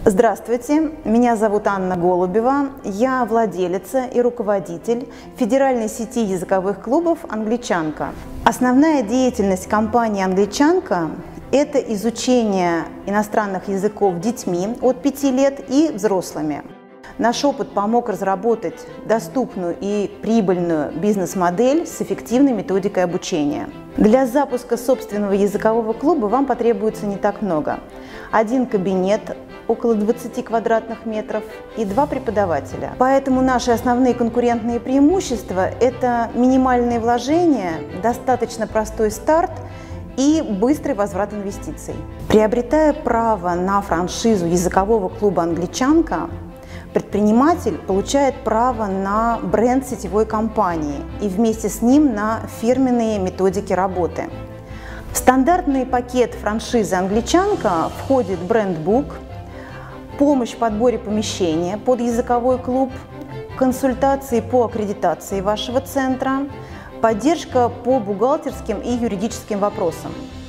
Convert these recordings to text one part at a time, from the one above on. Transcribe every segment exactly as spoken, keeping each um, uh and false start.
Здравствуйте, меня зовут Анна Голубева, я владелица и руководитель федеральной сети языковых клубов «Англичанка». Основная деятельность компании «Англичанка» – это изучение иностранных языков детьми от пяти лет и взрослыми. Наш опыт помог разработать доступную и прибыльную бизнес-модель с эффективной методикой обучения. Для запуска собственного языкового клуба вам потребуется не так много. Один кабинет, около двадцати квадратных метров, и два преподавателя. Поэтому наши основные конкурентные преимущества – это минимальные вложения, достаточно простой старт и быстрый возврат инвестиций. Приобретая право на франшизу языкового клуба «Англичанка», предприниматель получает право на бренд сетевой компании и вместе с ним на фирменные методики работы. В стандартный пакет франшизы «Англичанка» входит брендбук, помощь в подборе помещения под языковой клуб, консультации по аккредитации вашего центра, поддержка по бухгалтерским и юридическим вопросам.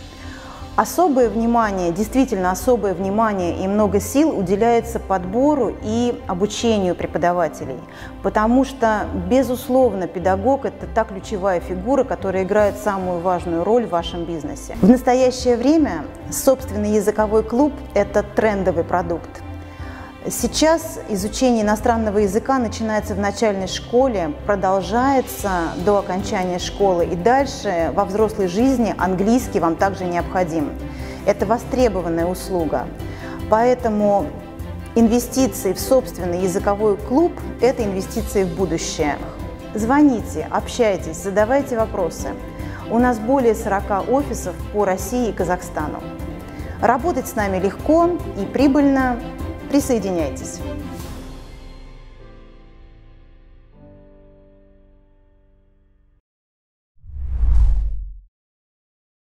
Особое внимание, действительно особое внимание и много сил уделяется подбору и обучению преподавателей, потому что, безусловно, педагог – это та ключевая фигура, которая играет самую важную роль в вашем бизнесе. В настоящее время собственный языковой клуб – это трендовый продукт. Сейчас изучение иностранного языка начинается в начальной школе, продолжается до окончания школы, и дальше во взрослой жизни английский вам также необходим. Это востребованная услуга. Поэтому инвестиции в собственный языковой клуб – это инвестиции в будущее. Звоните, общайтесь, задавайте вопросы. У нас более сорока офисов по России и Казахстану. Работать с нами легко и прибыльно. Присоединяйтесь!